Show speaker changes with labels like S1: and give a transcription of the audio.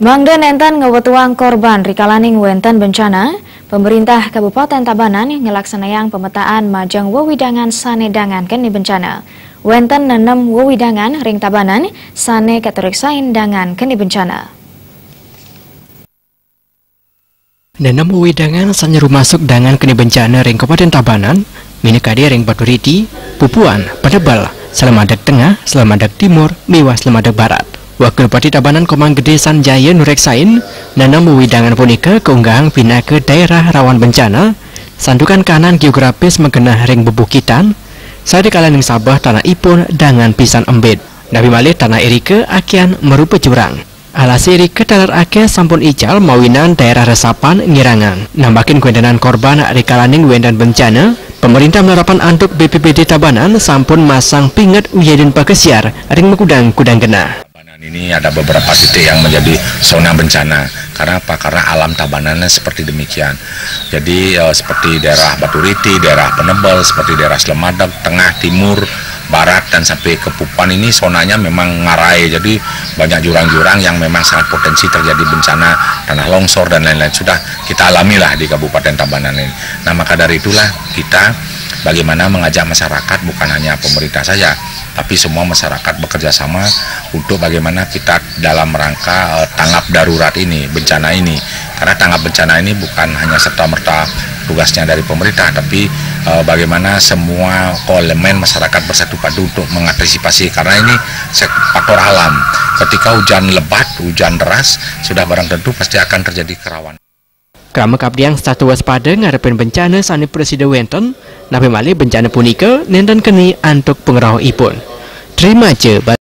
S1: Mangda nenten ngewetuang korban rikalaning wenten bencana, pemerintah Kabupaten Tabanan ngelaksanayang pemetaan majang wewidangan sanedangan keni bencana. Wenten 6 wewidangan ring Tabanan sane katuriksain dangan keni bencana.
S2: 6 wewidangan sanyeru masuk dangan keni bencana ring Kabupaten Tabanan, minikadi ring Baturiti, Pupuan, Padebal, Selamadak Tengah, Selamadak Timur, Miwas Selamadak Barat. Wakil Bupati Tabanan Komang Gede Sanjaya nureksain nanam wewidangan punika keunggahan pindah ke daerah rawan bencana, sandukan kanan geografis mengenah ring bebukitan, saat kalaning Sabah tanah ipun dangan pisan embed. Nabi malih tanah irike akian merupa jurang. Alasi irike talar ake sampun ical mawinan daerah resapan ngirangan. Nambakin kuendanan korban rikalaning wendan bencana, pemerintah menerapan anduk BPBD Tabanan sampun masang pinget uyedin pakesiar ring mekudang kudang genah.
S3: Ini ada beberapa titik yang menjadi zona bencana. Karena apa? Karena alam Tabanannya seperti demikian. Jadi seperti daerah Baturiti, daerah Penebel, seperti daerah Selamadak, Tengah, Timur, Barat, dan sampai ke Pupuan ini zonanya memang ngarai. Jadi banyak jurang-jurang yang memang sangat potensi terjadi bencana, tanah longsor dan lain-lain. Sudah kita alamilah di Kabupaten Tabanan ini. Nah, maka dari itulah kita bagaimana mengajak masyarakat, bukan hanya pemerintah saja, tapi semua masyarakat bekerja sama untuk bagaimana kita dalam rangka tanggap darurat ini, bencana ini. Karena tanggap bencana ini bukan hanya serta-merta tugasnya dari pemerintah, tapi bagaimana semua elemen masyarakat bersatu padu untuk mengantisipasi. Karena ini faktor alam. Ketika hujan lebat, hujan deras, sudah barang tentu pasti akan terjadi kerawanan.
S2: Krama kapdiang statu waspada ngarepin bencana sani Presiden wenten, napi malih bencana punika nenten keni antuk pengerau ipun. Terima je.